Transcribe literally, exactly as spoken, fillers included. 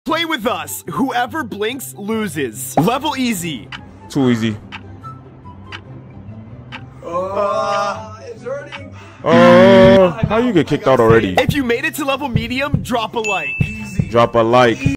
Play with us. Whoever blinks loses. Level easy. Too easy. Uh, it's hurting. Oh, how you get kicked out already? If you made it to level medium, drop a like. Drop a like.